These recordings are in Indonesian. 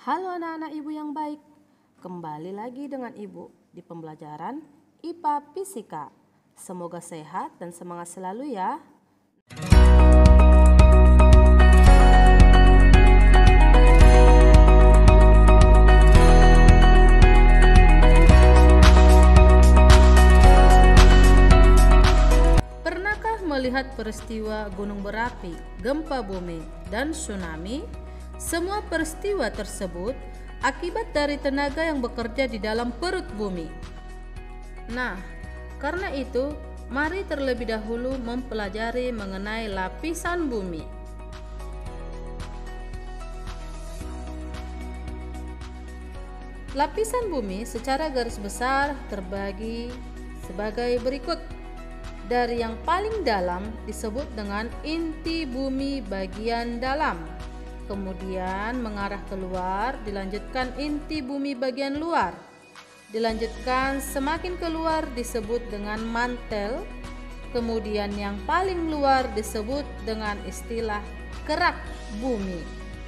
Halo anak-anak ibu yang baik, kembali lagi dengan ibu di pembelajaran IPA Fisika. Semoga sehat dan semangat selalu ya. Pernahkah melihat peristiwa gunung berapi, gempa bumi, dan tsunami? Semua peristiwa tersebut akibat dari tenaga yang bekerja di dalam perut bumi. Nah, karena itu, mari terlebih dahulu mempelajari mengenai lapisan bumi. Lapisan bumi secara garis besar terbagi sebagai berikut. Dari yang paling dalam disebut dengan inti bumi bagian dalam. Kemudian mengarah keluar dilanjutkan inti bumi bagian luar. Dilanjutkan semakin keluar disebut dengan mantel. Kemudian yang paling luar disebut dengan istilah kerak bumi.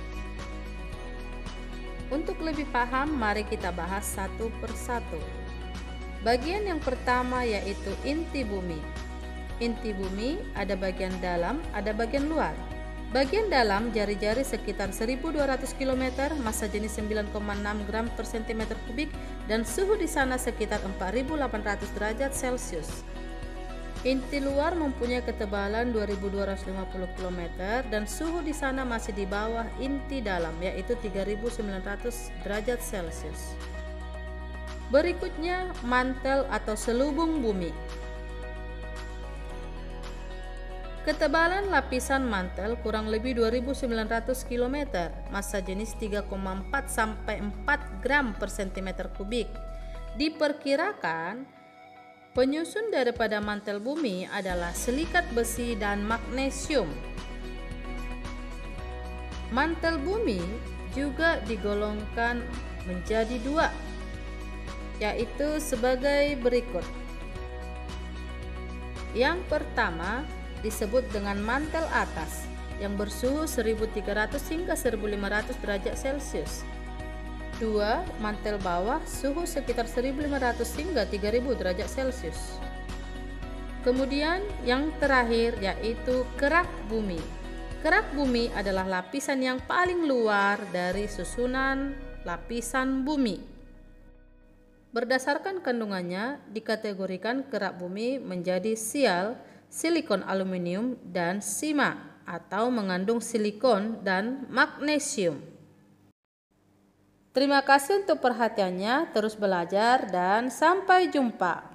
Untuk lebih paham, mari kita bahas satu persatu. Bagian yang pertama yaitu inti bumi. Inti bumi ada bagian dalam, ada bagian luar. Bagian dalam jari-jari sekitar 1200 km, massa jenis 9,6 gram per cm kubik, dan suhu di sana sekitar 4800 derajat Celcius. Inti luar mempunyai ketebalan 2250 km dan suhu di sana masih di bawah inti dalam, yaitu 3900 derajat Celcius. Berikutnya mantel atau selubung bumi. Ketebalan lapisan mantel kurang lebih 2900 km, massa jenis 3,4 sampai 4 gram per cm kubik. Diperkirakan penyusun daripada mantel bumi adalah silikat besi dan magnesium. Mantel bumi juga digolongkan menjadi dua, yaitu sebagai berikut. Yang pertama disebut dengan mantel atas yang bersuhu 1300 hingga 1500 derajat Celcius. Dua, mantel bawah suhu sekitar 1500 hingga 3000 derajat Celcius. Kemudian yang terakhir yaitu kerak bumi. Kerak bumi adalah lapisan yang paling luar dari susunan lapisan bumi. Berdasarkan kandungannya dikategorikan kerak bumi menjadi sial, silikon aluminium, dan sima atau mengandung silikon dan magnesium. Terima kasih untuk perhatiannya, terus belajar dan sampai jumpa.